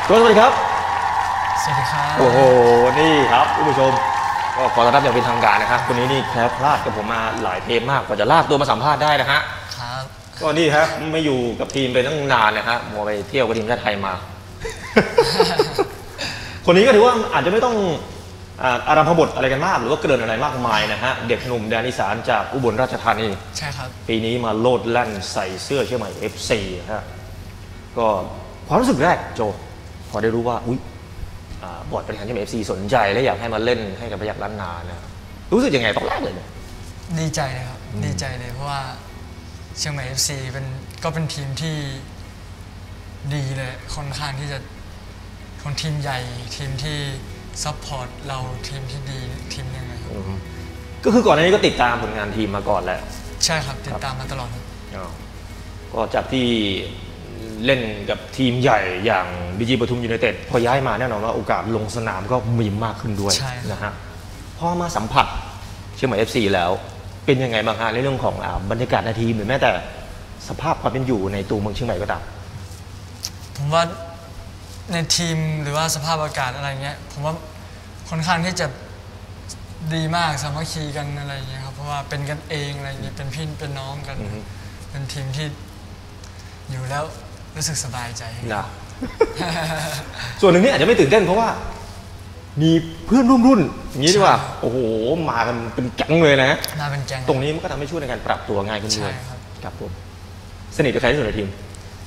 สวัสดีครับสวัสดีครับโอ้โหนี่ครับผู้ชมก็ขอต้อนรับอย่างเป็นทางการนะครับคนนี้นี่แคล้วคลาดกับผมมาหลายเทปมากกว่าจะลากตัวมาสัมภาษณ์ได้นะฮะครับก็นี่ครับไม่อยู่กับทีมไปตั้งนานนะฮะมัวไปเที่ยวกับทีมชาติไทยมา คนนี้ก็ถือว่าอาจจะไม่ต้องอารัมพบทอะไรกันมากหรือว่าเกริ่นอะไรมากมายนะฮะเด็กหนุ่มแดนอีสานจากอุบลราชธานีใช่ครับปีนี้มาโลดแล่นใส่เสื้อเชียงใหม่ FC นะฮะก็ความรู้สึกแรกโจพอได้รู้ว่าอุ๊ยบอร์ดบริหารเชียงใหม่ FC สนใจและอยากให้มาเล่นให้กับพยัคฆ์ล้านนานะรู้สึกยังไงตอนแรกเลยเนี่ยดีใจเลยครับดีใจเลยเพราะว่าเชียงใหม่ FC เป็นทีมที่ดีเลยค่อนข้างที่จะคนทีมใหญ่ทีมที่ซัพพอร์ตเราทีมที่ดีทีมหนึงเลยครับก็คือก่อนหน้านี้ก็ติดตามผลงานทีมมาก่อนแหละใช่ครับติดตามมาตลอดก็จากที่เล่นกับทีมใหญ่อย่างบีจีปทุมยูไนเต็ดพอย้ายมาแน่นอนว่าโอกาสลงสนามก็มีมากขึ้นด้วยนะฮะพอมาสัมผัสเชียงใหม่ FC แล้วเป็นยังไงบ้างฮะในเรื่องของบรรยากาศในทีมหรือแม้แต่สภาพความเป็นอยู่ในตัวเมืองเชียงใหม่ก็ตามผมว่าในทีมหรือว่าสภาพอากาศอะไรเงี้ยผมว่าค่อนข้างที่จะดีมากสามัคคีกันอะไรเงี้ยครับเพราะว่าเป็นกันเองอะไรเงี้ยเป็นพี่เป็นน้องกันเป็นทีมที่อยู่แล้วรู้สึกสบายใจนะส่วนหนึ่งนี่อาจจะไม่ตื่นเต้นเพราะว่ามีเพื่อนร่วมรุ่นอย่างนี้ดีกว่าโอ้โหมากันเป็นแก๊งเลยนะมาเป็นแก๊งตรงนี้มันก็ทำให้ช่วยในการปรับตัวง่ายขึ้นด้วยครับผมสนิทกับใครที่สุดในทีม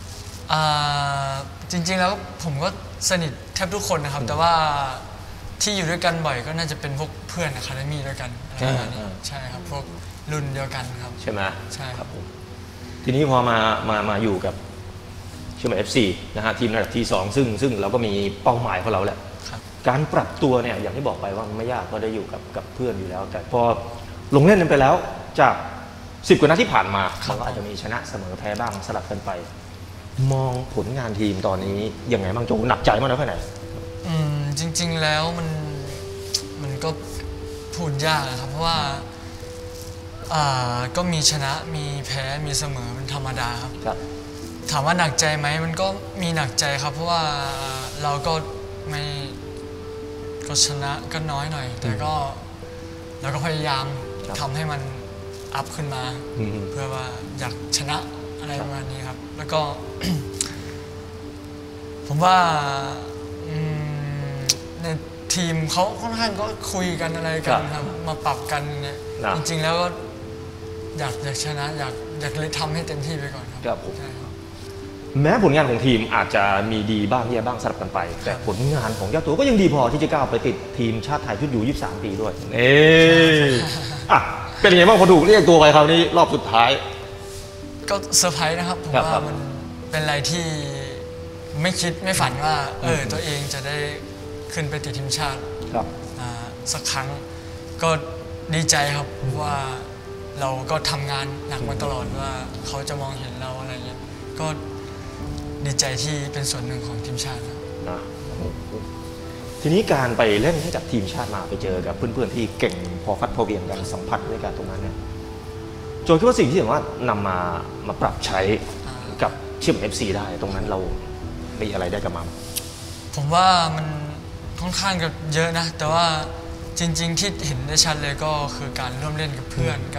จริงๆแล้วผมก็สนิทแทบทุกคนนะครับแต่ว่าที่อยู่ด้วยกันบ่อยก็น่าจะเป็นพวกเพื่อนอะคาเดมี่ด้วยกันอะไรประมาณนี้ใช่ครับพวกรุ่นเดียวกันครับใช่ไหมใช่ครับผมทีนี้พอมาอยู่กับเชียงใหม่ FC นะฮะทีมระดับที่2ซึ่งเราก็มีเป้าหมายของเราแหละการปรับตัวเนี่ยอย่างที่บอกไปว่าไม่ยากก็ได้อยู่กับเพื่อนอยู่แล้วแต่พอลงเล่นกันไปแล้วจาก10 กว่านัดที่ผ่านมามันก็อาจจะมีชนะเสมอแพ้บ้างสลับกันไปมองผลงานทีมตอนนี้ยังไงบ้างโจหนักใจมากน้อยแค่ไหนจริงๆแล้วมันก็พูดยากนะครับเพราะว่าก็มีชนะมีแพ้มีเสมอเป็นธรรมดาครับถามว่าหนักใจไหมมันก็มีหนักใจครับเพราะว่าเราก็ไม่ก็ชนะก็น้อยหน่อยแต่ก็เราก็พยายามทำให้มันอัพขึ้นมาเพื่อว่าอยากชนะอะไรประมาณนี้ครับแล้วก็ ผมว่าในทีมเขาค่อนข้างก็คุยกันอะไรกันครับมาปรับกันเนี่ยจริงๆแล้วก็อยากชนะอยากเลยทำให้เต็มที่ไปก่อนครับแม้ผลงานของทีมอาจจะมีดีบ้างแย่บ้างสลับกันไปแต่ผลงานของเจ้าตัวก็ยังดีพอที่จะก้าวไปติดทีมชาติไทยชุดอยู่23 ปีด้วยเป็นยังไงบ้างพอถูกเรียกตัวไปคราวนี้รอบสุดท้ายก็เซอร์ไพรส์นะครับผมว่ามันเป็นอะไรที่ไม่คิดไม่ฝันว่าตัวเองจะได้ขึ้นไปติดทีมชาติสักครั้งก็ดีใจครับว่าเราก็ทำงานหนักมาตลอดว่าเขาจะมองเห็นเราอะไรเงี้ยก็ดีใจที่เป็นส่วนหนึ่งของทีมชาตินะทีนี้การไปเล่นให้กับทีมชาติมาไปเจอกับเพื่อนๆที่เก่งพอฟัดพอเวียงกันสัมผัสในการตรงนั้นเนี่ยโจคิดว่าสิ่งที่ว่านำมาปรับใช้กับเชียงใหม่ FC ได้ตรงนั้นเรามีอะไรได้กับมันผมว่ามันค่อนข้างกับเยอะนะแต่ว่าจริงๆที่เห็นได้ชัดเลยก็คือการร่วมเล่นกับเพื่อน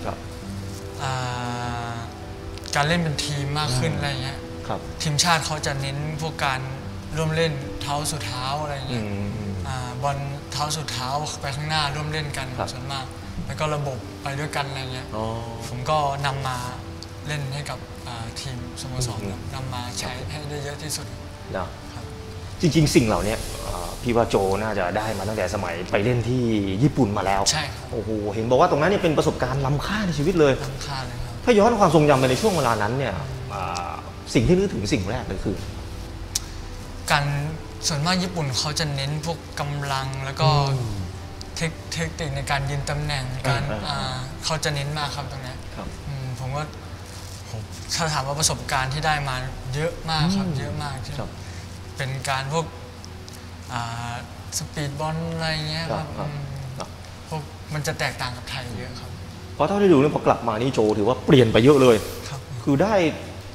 การเล่นเป็นทีมมากขึ้นอะไรเงี้ยทีมชาติเขาจะเน้นพวกการร่วมเล่นเท้าสู่เท้าอะไรเงี้ยบอลเท้าสู่เท้าไปข้างหน้าร่วมเล่นกันส่วนมากแล้วก็ระบบไปด้วยกันอะไรเงี้ยผมก็นำมาเล่นให้กับทีมสโมสรนำมาใช้ให้ได้เยอะที่สุดนะครับจริงๆสิ่งเหล่านี้พี่ว่าโจน่าจะได้มาตั้งแต่สมัยไปเล่นที่ญี่ปุ่นมาแล้วใช่ครับโอ้โหเห็นบอกว่าตรงนั้นเนี่ยเป็นประสบการณ์ล้ำค่าในชีวิตเลยล้ำค่าเลยครับถ้าย้อนความทรงจำไปในช่วงเวลานั้นเนี่ยสิ่งที่นึกถึงสิ่งแรกเลยคือการส่วนมากญี่ปุ่นเขาจะเน้นพวกกำลังแล้วก็เทคนิคในการยืนตำแหน่งการเขาจะเน้นมากครับตรงนี้ผมว่าถ้าถามว่าประสบการณ์ที่ได้มาเยอะมากครับเยอะมากที่เป็นการพวกสปีดบอลอะไรเงี้ยครับพวกมันจะแตกต่างกับไทยเยอะครับเพราะเท่าที่ดูเนี่ยพอกลับมานี่โจถือว่าเปลี่ยนไปเยอะเลยคือได้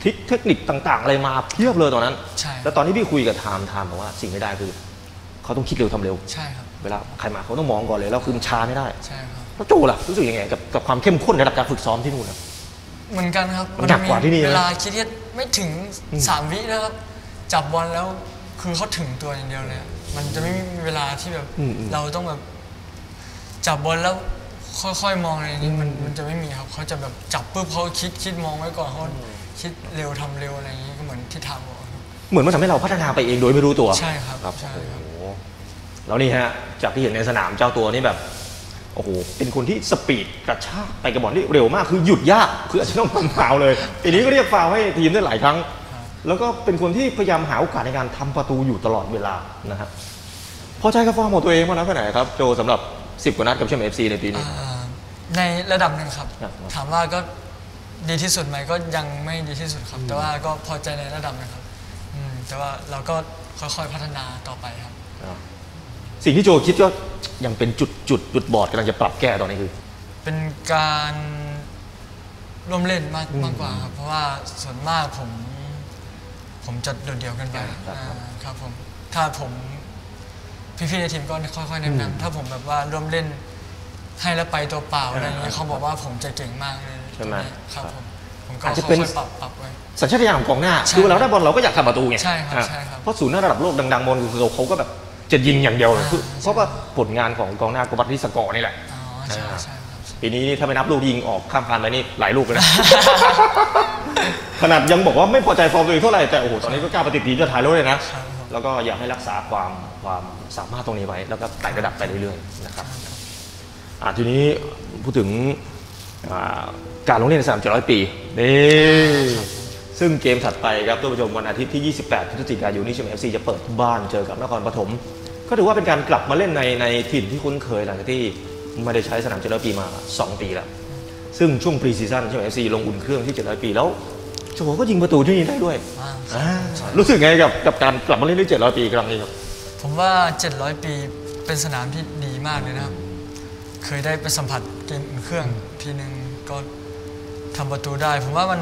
เทคนิคต่างๆอะไรมาเพียบเลยตอนนั้นใช่แล้วตอนที่พี่คุยกับไทม์บอกว่าสิ่งไม่ได้คือเขาต้องคิดเร็วทำเร็วใช่ครับเวลาใครมาเขาต้องมองก่อนเลยแล้วคือมันช้าไม่ได้ใช่ครับแล้วโจล่ะรู้สึกยังไงกับความเข้มข้นในระดับการฝึกซ้อมที่นู่นครับเหมือนกันครับมันหนักกว่าที่นี่นะเวลาคิดที่ไม่ถึง3 วินะครับจับบอลแล้วคือเขาถึงตัวอย่างเดียวเลยอะมันจะไม่มีเวลาที่แบบเราต้องแบบจับบอลแล้วค่อยๆมองอะไรนี้มันจะไม่มีครับเขาจะแบบจับปุ๊บเขาคิดมองไว้ก่อนเขาคิดเร็วทำเร็วอะไรอย่างนี้ก็เหมือนที่ทำบอกครับเหมือนมันทำให้เราพัฒนาไปเองโดยไม่รู้ตัวใช่ครับครับใช่ครับโอ้โหแล้วนี่ฮะจากที่เห็นในสนามเจ้าตัวนี่แบบโอ้โหเป็นคนที่สปีดกระชากไปกับบอลได้เร็วมากคือหยุดยากคืออาจจะต้องทำฟาวล์เลยทีนี้ก็เรียกฟาวล์ให้ทีมได้หลายครั้ง แล้วก็เป็นคนที่พยายามหาโอกาสในการทำประตูอยู่ตลอดเวลานะฮะพอใจกับฟอร์มของตัวเองมากน้อยแค่ไหนครับโจสำหรับ10 กว่านัดกับเชียงใหม่ FC ในปีนี้ในระดับหนึ่งครับครับถามว่าก็ดีที่สุดไหมก็ยังไม่ดีที่สุดครับ แต่ว่าก็พอใจในระดับหนึงครับแต่ว่าเราก็ค่อยๆพัฒนาต่อไปครับสิ่งที่โจคิดก็ยังเป็นจุดบอดกำลังจะปรับแก้ตอนนี้คือเป็นการร่วมเล่นมากกว่าครับ เพราะว่าส่วนมากผมจะโดดเดี่ยวกันไปครับครับผมถ้าผมพี่ๆในทีมก็ค่อยๆแนะนำถ้าผมแบบว่าร่วมเล่นให้แล้วไปตัวเปล่าอะไรอย่างเงี้ยเขาบอกว่าผมจะเก่งมากเลยใช่ไหมครับผมก็อาจจะค่เป็นอยๆปรับไว้สัญชาตญาณของกองหน้าใช่คือเราได้บอลเราก็อยากทำประตูไงใช่ครับอ่ะใช่ครับเพราะศูนย์หน้าระดับโลกดังๆบอลคือเขาก็แบบจะยิงอย่างเดียวเลยเพราะว่าผลงานของกองหน้าโกบัตทิสกอร์นี่แหละอ๋อใช่ครับปีนี้นี่ถ้าไม่นับลูกยิงออกข้ามคานไปนี่หลายลูกเลยนะ ขนาดยังบอกว่าไม่พอใจฟอร์มตัวเองเท่าไหร่แต่โอ้โหตอนนี้ก็กล้าไปติดทีมชาติไทยแล้วเลยนะครับผมแล้วก็อยากให้รักษาความสามารถตรงนี้ไว้ แล้วก็ไต่ระดับไปเรื่อยๆนะครับทีนี้พูดถึงการลงเล่นในสนาม700 ปีนี่ซึ่งเกมถัดไปครับท่านผู้ชมวันอาทิตย์ที่ 28 พฤศจิกายนนี้เชียงใหม่ FC จะเปิดบ้านเจอกับนครปฐมก็ถือว่าเป็นการกลับมาเล่นในถิ่นที่คุ้นเคยหลังจากที่ไม่ได้ใช้สนาม700 ปีมา 2 ปีแล้วซึ่งช่วงปรีซีซั่นเชียงใหม่ FC ลงอุ่นเครื่องที่700 ปีแล้วโจก็ยิงประตูที่นี่ได้ด้วยรู้สึกไงกับการกลับมาเล่นที่700 ปีครั้งนี้ครับผมว่า 700 ปีเป็นสนามที่ดีมากเลยนะครับ เคยได้ไปสัมผัสเกมอุ่นเครื่องทีหนึ่งก็ทำประตูได้ ผมว่า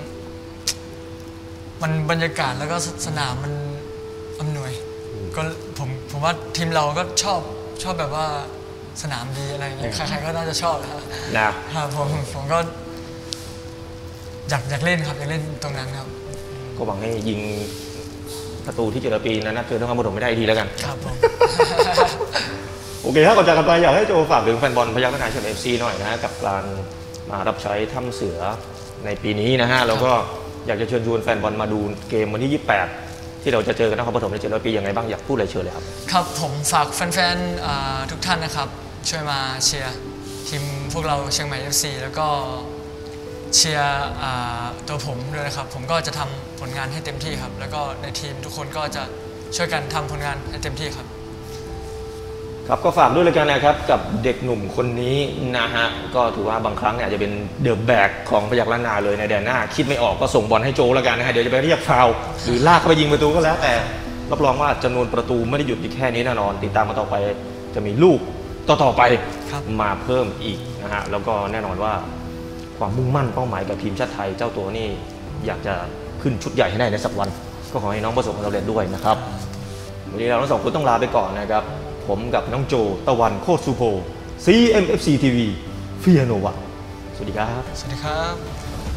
มันบรรยากาศแล้วก็สนามมันอำนวยก็ผมว่าทีมเราก็ชอบแบบว่าสนามดีอะไรอย่างเงี้ยใครๆก็น่าจะชอบนะครับผมก็อยากเล่นครับอยากเล่นตรงนั้นครับก็หวังให้ยิงประตูที่700 ปีนั้นนะเจอนครปฐมไม่ได้ทีแล้วกันครับผมโอเคครับก่อนจากกันไปอยากให้โจฝากถึงแฟนบอลพยัคฆ์นาเชียงใหม่ FC หน่อยนะฮะกับการมารับใช้ถ้ำเสือในปีนี้นะฮะแล้วก็อยากจะเชิญชวนแฟนบอลมาดูเกมวันที่ 28 ที่เราจะเจอกันนครปฐมใน700 ปียังไงบ้างอยากพูดอะไรเชิญเลยครับครับผมฝากแฟนๆทุกท่านนะครับช่วยมาเชียร์ทีมพวกเราเชียงใหม่ FC แล้วก็เชียร์ตัวผมด้วยนะครับผมก็จะทำผลงานให้เต็มที่ครับแล้วก็ในทีมทุกคนก็จะช่วยกันทำผลงานให้เต็มที่ครับครับก็ฝากด้วยเลยกันนะครับกับเด็กหนุ่มคนนี้นะฮะก็ถือว่าบางครั้งเนี่ยอาจจะเป็นเดอะแบกของพยัคฆ์ล้านนาเลยในแดนหน้าคิดไม่ออกก็ส่งบอลให้โจแล้วกันนะฮะเดี๋ยวจะไปเรียกฟาวล์หรือลากเข้าไปยิงประตูก็แล้วแต่รับรองว่าจำนวนประตูไม่ได้หยุดที่แค่นี้แน่นอนติดตามมาต่อไปจะมีลูกต่อไปมาเพิ่มอีกนะฮะแล้วก็แน่นอนว่าความมุ่งมั่นเป้าหมายกับทีมชาติไทยเจ้าตัวนี่อยากจะขึ้นชุดใหญ่ให้ได้ในสักวันก็ขอให้น้องประสบความสำเร็จด้วยนะครับวันนี้เราทั้งสองคนต้องลาไปก่อนนะครับผมกับน้องโจตะวันโคตรสุโพ CMFC TV ฟิยาโนวะสวัสดีครับสวัสดีครับ